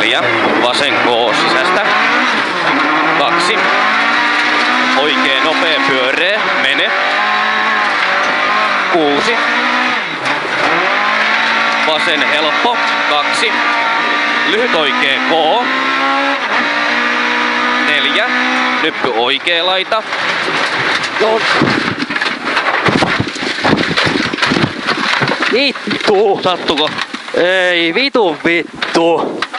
4. Vasen K sisästä. 2. Oikee nopea pyöreä. Mene. 6. Vasen helppo. 2. Lyhyt oikee K. 4. Nyppy oikea laita. Vittu! Sattuko? Ei, vittu.